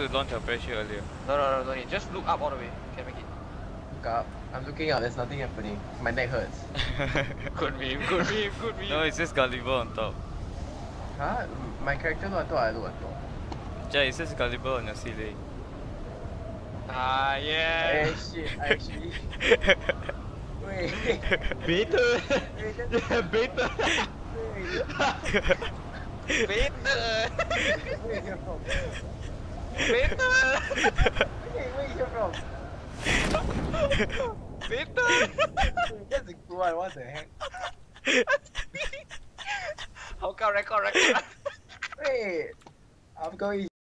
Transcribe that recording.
to launch your parachute earlier. No, don't need. Just look up all the way. Can make it. Look up. I'm looking out. There's nothing happening. My neck hurts. Good meme. No, it's just gullible on top. Huh? My character look at top, I look at top. Jay, it says gullible on your ceiling. Ah, yeah. Hey shit, I actually... Wait. Better. Wait, Better. Wait. Better. Where you from? Better. Where you from? Better. Wait, that's a good one, what the heck? How come record? Wait, I'm going